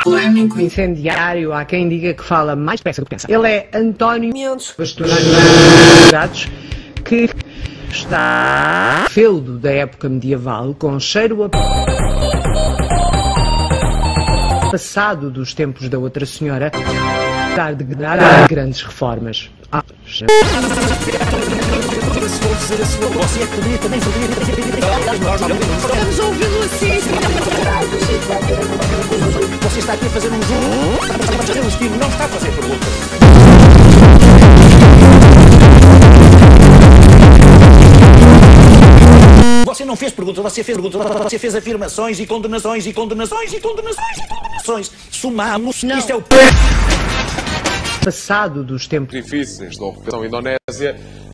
Polêmico, incendiário, há quem diga que fala mais depressa do que pensa. Ele é António Mendes, que está feudo da época medieval, com cheiro a passado dos tempos da outra senhora, de grandes reformas. Estamos a ouvi-lo assim. Você está aqui a fazer um jogo. O estilo não está a fazer perguntas. Você não fez perguntas, você fez afirmações e condenações e condenações e condenações e condenações. Somamos. Não. Isto é o Passado dos tempos difíceis da ocupação indonésia